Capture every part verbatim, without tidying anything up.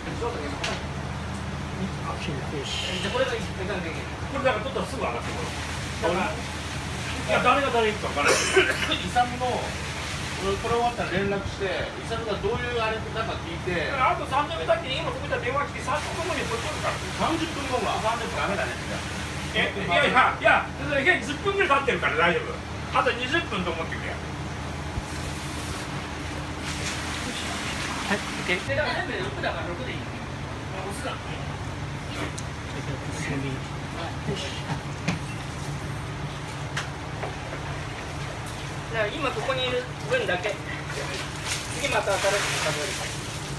これが一回できる。これだから取ったらすぐ上がってくる。いや誰が誰行くか分からない。イサムのこれ終わったら連絡して、イサムがどういうあれなんか聞いて。あとさんじゅっぷん経って今ここで電話来てさんじゅっぷんごにこっち来るから。さんじゅっぷんごが。さんじゅっぷんダメだね。えいやいやいやじゅっぷんぐらい経ってるから大丈夫。あとにじゅっぷんと思ってくれ。はい、オッケー。だから全部でろくだからろくでいい。オスだ。だから今ここにいる分だけ。次また新しく数えるから。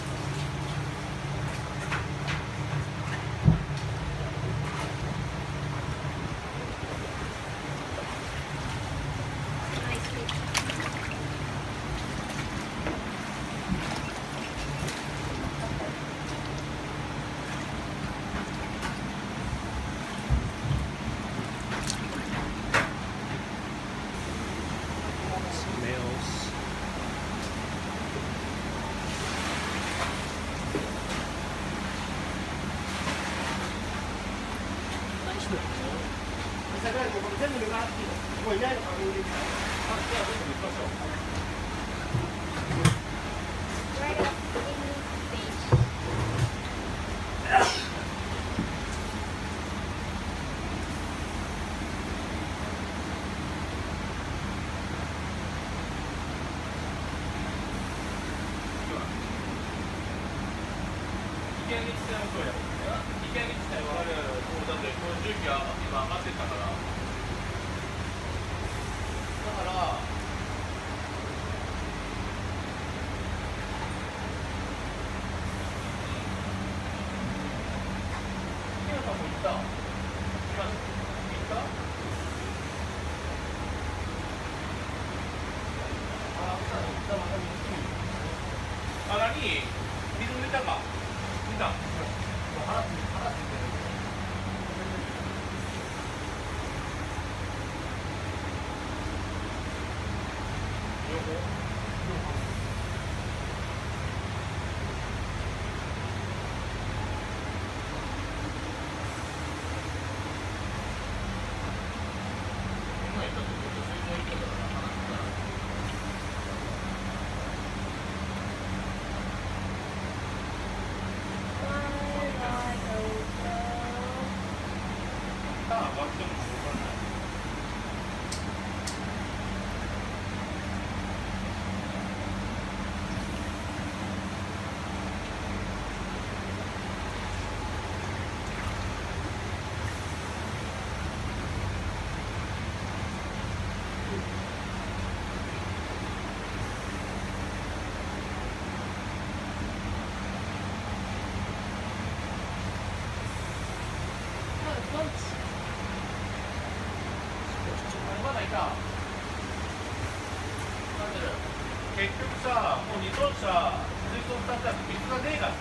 結局さ、もうにトン車、水槽ふたつだと水がねえかって。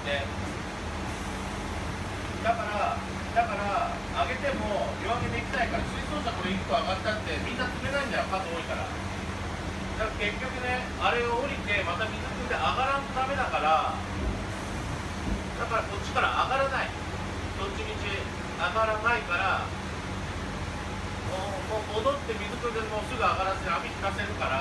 だから、だから、上げても夜明けできないから、水槽車これいっこ上がったってみんな積めないんだよ、数多いから。だから結局ね、あれを降りて、また水汲んで上がらんとダメだから、だからこっちから上がらない。どっちみち上がらないから、もう、もう戻って水汲んでもうすぐ上がらせて網引かせるから、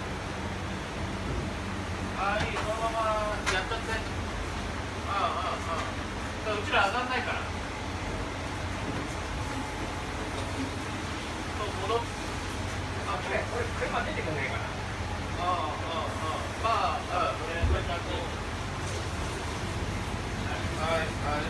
ああいい、そのままやっちゃって。ああああああ、うちら上がんないから。そう戻っあ、これこれ車出てこないから。ああああああ、まあ、ああこれこれちゃんと。はいはいはい。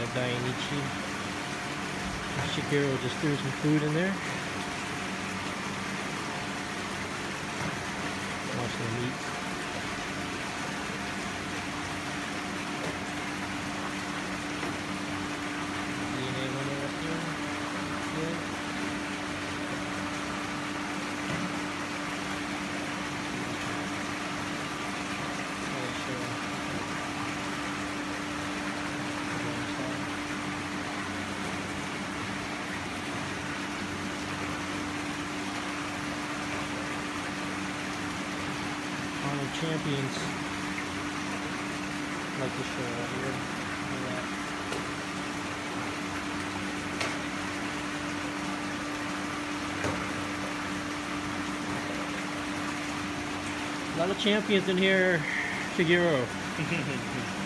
Dainichi. Shigeru just threw some food in there. Watch the meat. D N A running up here. Good. Honored champions, like the show right here. Look at that. A lot of champions in here, Shigeru.